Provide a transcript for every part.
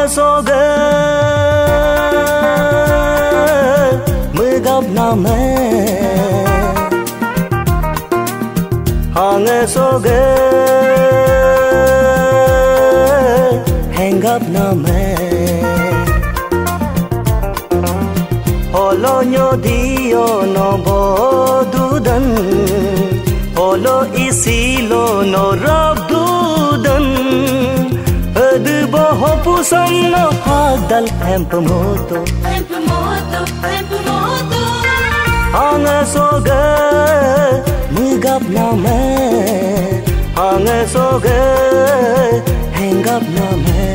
soge mới gặp nào mẹ hàng soge hẹn gặp nào mẹ holo nhớ đi nó bỏ du đần holo isi lo nó rap du đần adu boho pusam no hadal empemoto hang soge mugap na me hang soge hengap na me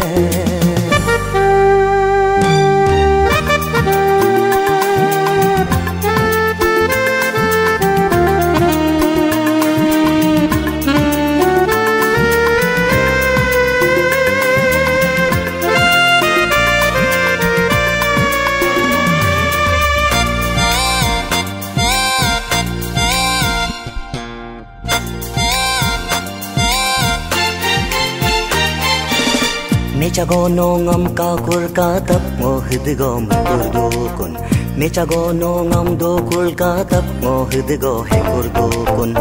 Mechagono ngam ka kur ka tap mohid go murdu kun Mechagono ngam do kur ka tap mohid go he kurdu kun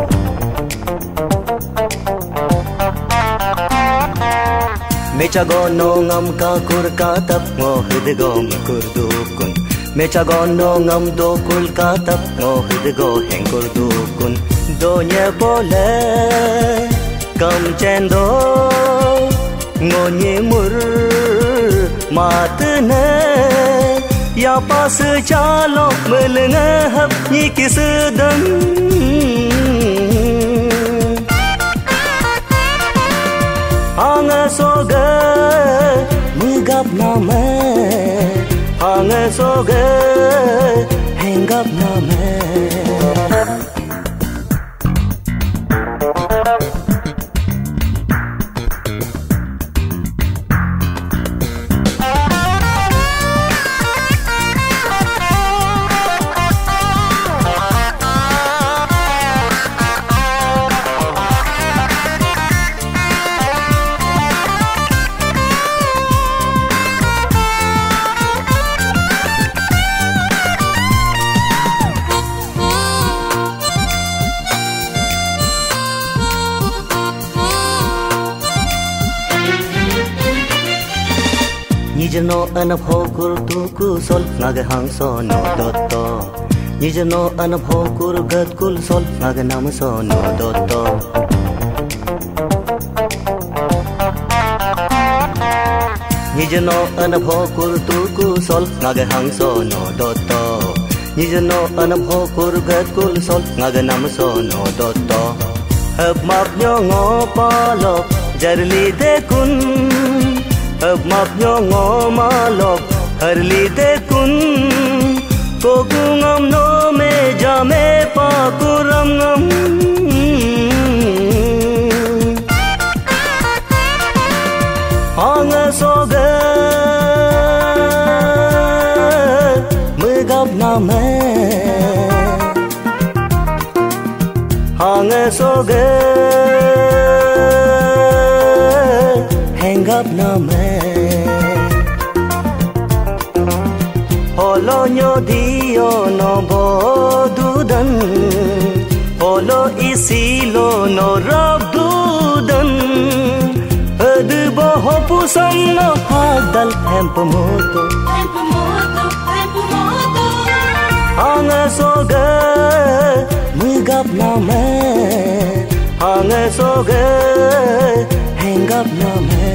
Mechagono ngam ka kur ka tap mohid go murdu kun Mechagono ngam do kur ka tap mohid go he kurdu kun do nye pole kam chendo ngồi mur matne ya pas chalo melnga hap ni kisdan hang soge mugap na me hang soge hengap na me Nijno anabhokur tuku sol nage hangso no dotto Nijno anabhokur gatkul sol nage namso no dotto Nijno anabhokur tuku sol nage hangso no dotto Nijno anabhokur gatkul sol nage namso no dotto Hab map nyongo palok jarli dekun अब माप्यो ngो malok harli de kun kogungam no me jame pakuram ngam hang soge mugap na me hang soge hengap na me holo nyo dio no bo dudan holo isi lo no rab dudan adu boho pusam no hadal empemoto hang soge mugap na me hang soge hengap na me